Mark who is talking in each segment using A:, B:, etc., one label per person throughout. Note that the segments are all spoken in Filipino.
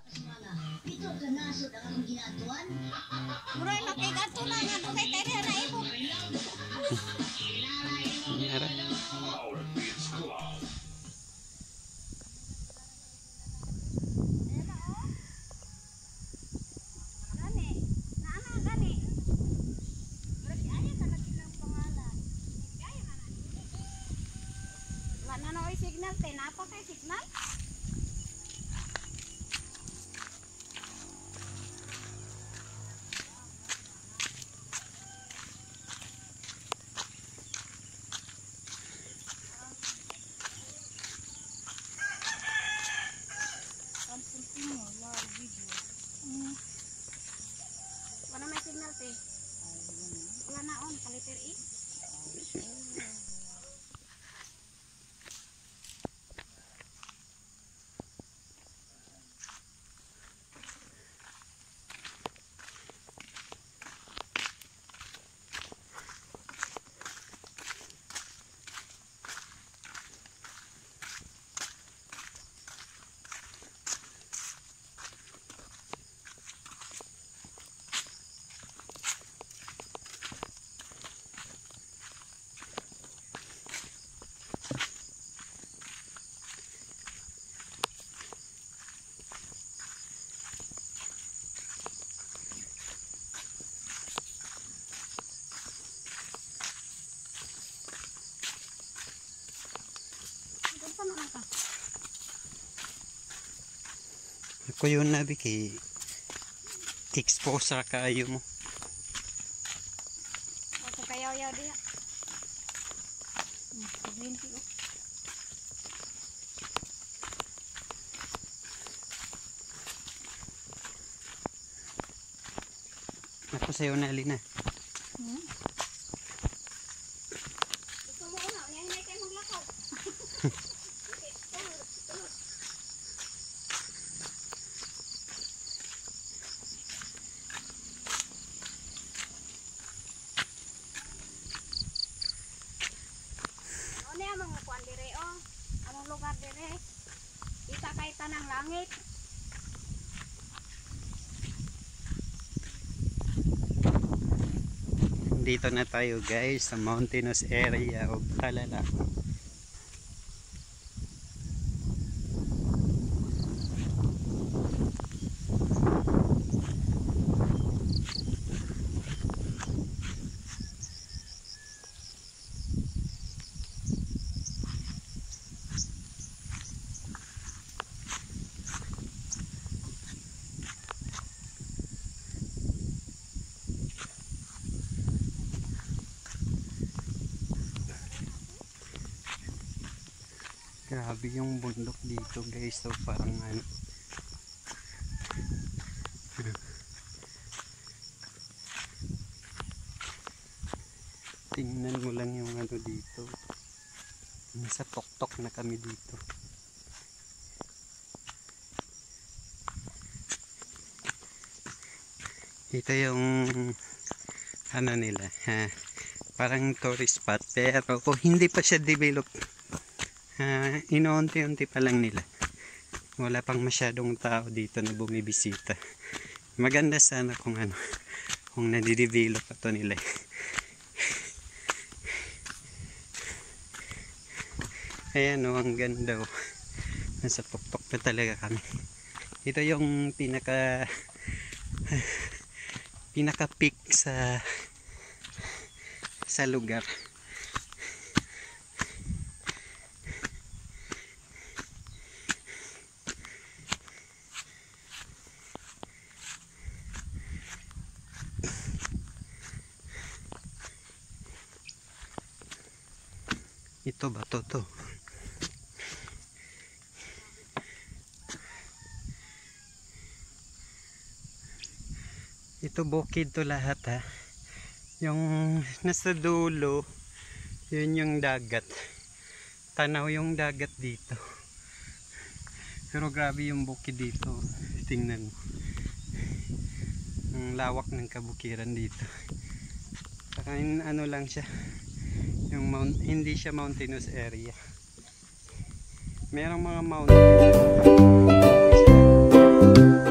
A: Ito ganasod ang akong ginatuan.
B: Mura na kay gato na nga kay kaya na ibo. Signal te napa kay signal? Wala may signal te. Wala na on kaliter i.
C: Ako yun nabi kay expose ra kaayo mo.
B: Ako kayaw-yaw diha. Binti oh.
C: Ako sayo na Alina.
B: Gusto mo una, hinay kayo maglakaw. Among kuan dire oh, among lugar dire. Isa kay tanang langit.
C: Dito na tayo guys sa mountainous area of Talala. Grabe yung bundok dito guys, so parang ano tingnan mo lang yung ano dito, nasa tuktok na kami dito. Ito yung ano nila parang tourist spot, pero kung hindi pa siya develop, inoonti-unti pa lang nila, wala pang masyadong tao dito na bumibisita. Maganda sana kung ano, kung nadidevelop pa to nila. Ayan o, ang ganda o, nasa tuktok na talaga kami. Ito yung pinaka peak sa lugar. Ito bato to. Ito bukid to lahat ha. Yung nasa dulo, yun yung dagat. Tanaw yung dagat dito. Pero grabe yung bukid dito. Tingnan mo. Ang lawak ng kabukiran dito. Saka ano lang siya. Yung hindi siya mountainous area. Merong mga mountain.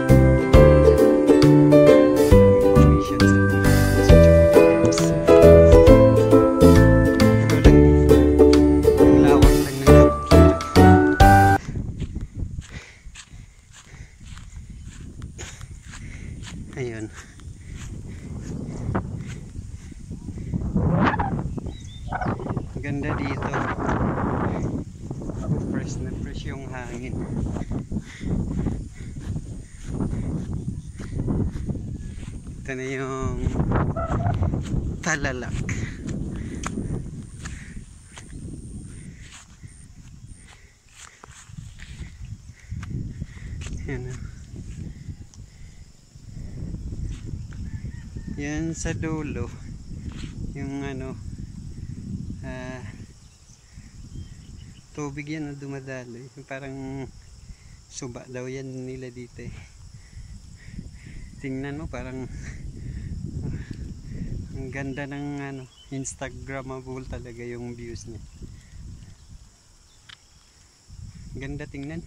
C: Ganda dito. Fresh na fresh yung hangin. Ito na yung Talalak. Yan o. Yan sa dulo. Yung ano, tubig yan na dumadaloy. Parang suba daw yan nila dito eh. Tingnan mo, parang ang ganda ng ano, Instagramable talaga yung views niya. Ganda tingnan.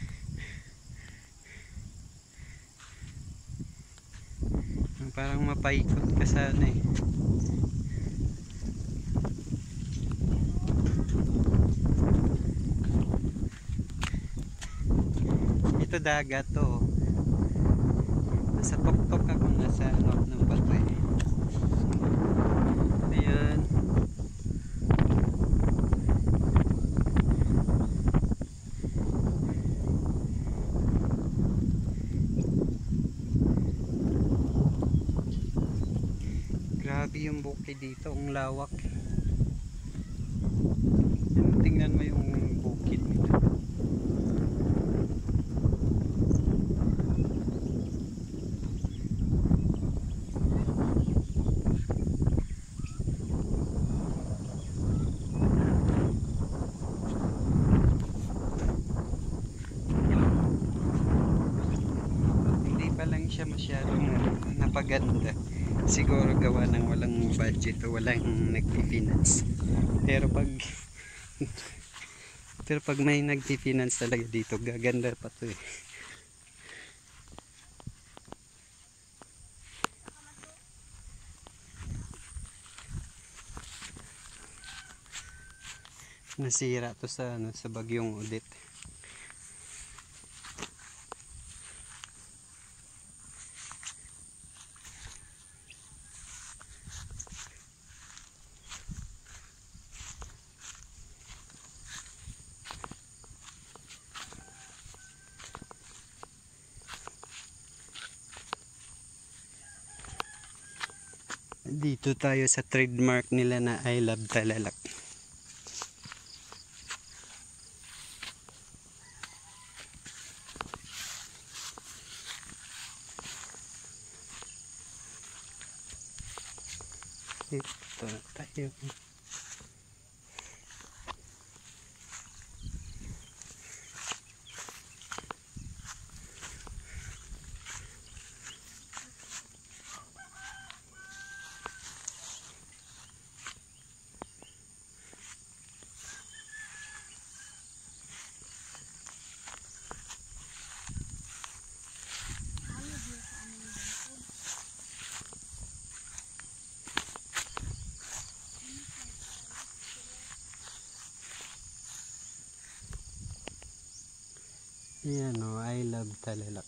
C: Parang mapaikot ka sana eh. Ito dagat to. Nasa tuktok ako, nasa loob ng bato eh. Ayan. Grabe yung bukid dito, ang lawak. Tingnan mo yung bukid nito. Hindi pa lang siya masyadong napaganda. Siguro gawa ng walang budget o walang nagpi-finance. Pero pag may nagpi-finance talaga dito, gaganda pa to eh. Nasira to sa ano, sa bagyong Odette. Dito tayo sa trademark nila na I Love Talalak. Ito na tayo. Ayan o, I Love Talalak.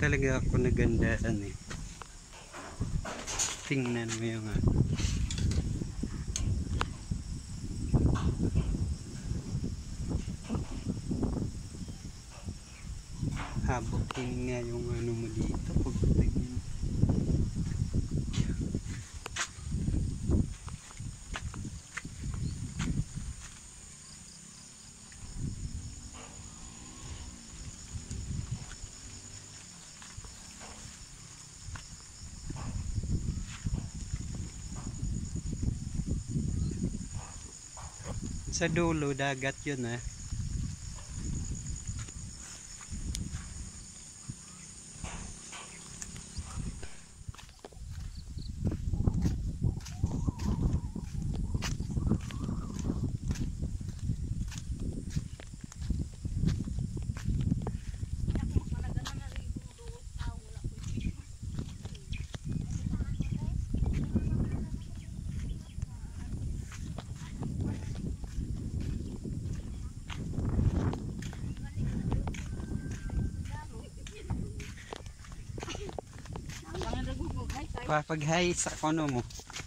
C: talaga ako nagandaan eh. Tingnan mo yung habukin nga yung ano mo dito pagtingin. Sa dulo dagat yun ah. Papag-hi sa kono mo.